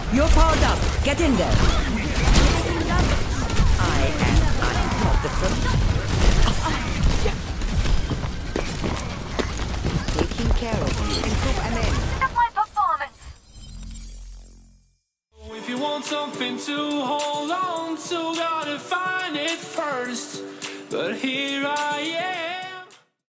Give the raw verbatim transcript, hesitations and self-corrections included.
You're powered up. Get in there. I am I'm not the front. Taking care of you. Improve and then. Of my performance. If you want something to hold on to, gotta find it first. But here I am.